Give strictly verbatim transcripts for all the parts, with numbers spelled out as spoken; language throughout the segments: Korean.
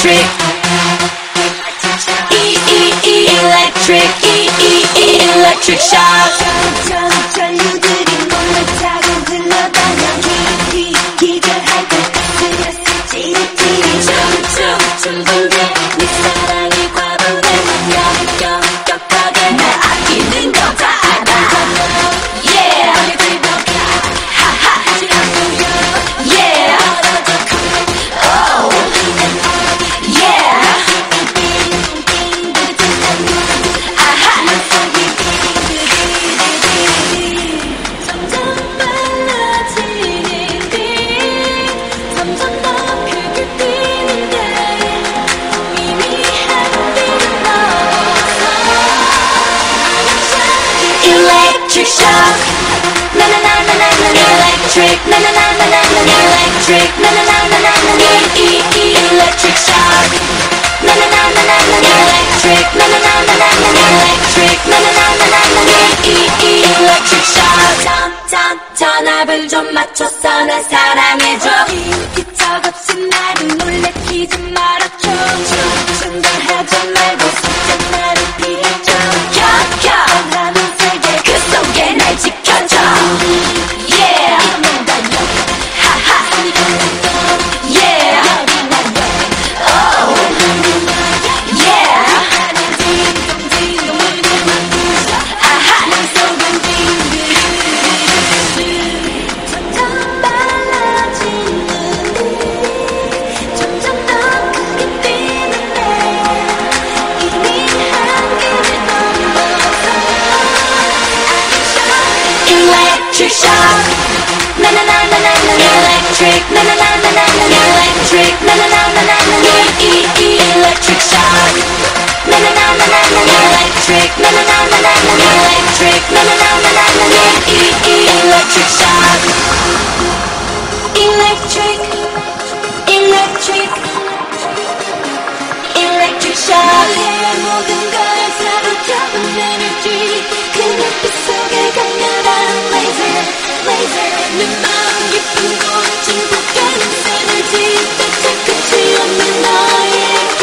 electric. E E E electric. E E E electric shock. 전류들이 몸을 타고 흘러다녀 기 기절할 때 스트레스 찌릿찌릿 춤춤 춤bun데 네 사랑이 과분해 격격격하게 날 아끼는 거 다 알아. Yeah. 하하. Yeah. Oh. Yeah. 아하. 점점 빨라지는 빛 점점 더 크게 뛰는데 이미 한빛은 넘어서 Electric shock. Na na na na na na electric. Na na na na na na electric. Na na na na na na E E E electric shock. Na na na na na na electric. Na na na na na na electric. Na na na na na na E E E electric shock. 전 전압을 좀 맞춰서 날 사랑해줘. 휘적없이 나를 놀래키지 말아줘. 충동하지 말고 속삭 나를 피해줘. 켜켜 하는 세계 그 속에 날 지켜줘. Yeah. 하하. Yeah. Oh. Yeah. 아하. 점점 빨라지는 점점 더 크게 뛰는데 이미 한계를 넘어서 Electric shock. Na na na na na na electric. Na na na na na na electric. Na na na na na na E E E electric shock. Na na na na na na electric. Na na na na na na electric. Na na na na na na E E E electric shock. Electric. Electric. Electric shock. 내 모든 걸 사로잡은 에너지 그 눈빛 속에 강렬한 laser laser 내 마음 깊은 곳 진폭하는 에너지 대체 끝이 없는 너에게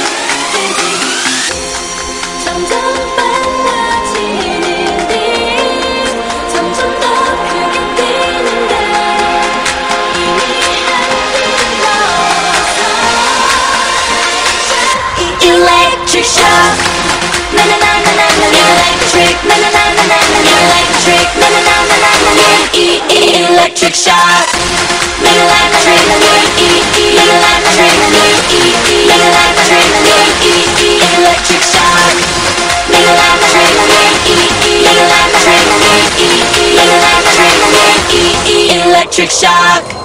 점점 빨라지는 빛 점점 더 크게 뛰는데 이미 한빛은 넘어서 Electric shock. Na na na na na na electric. Na na na na na na electric. Na na na na na na E E electric shock. Na na na na na E E electric. E E electric. E E electric shock. Na na na na na E E electric. E E electric. E E electric shock.